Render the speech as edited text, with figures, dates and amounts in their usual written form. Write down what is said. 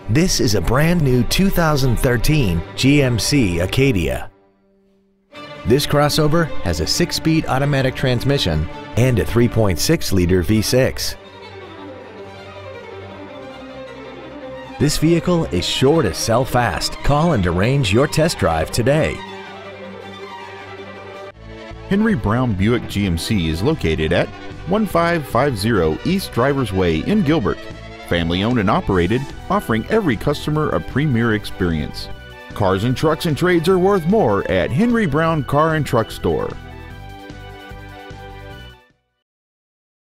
This is a brand new 2013 GMC Acadia. This crossover has a 6-speed automatic transmission and a 3.6-liter V6. This vehicle is sure to sell fast. Call and arrange your test drive today. Henry Brown Buick GMC is located at 1550 East Drivers Way in Gilbert. Family owned and operated, offering every customer a premier experience. Cars and trucks and trades are worth more at Henry Brown Car and Truck Store.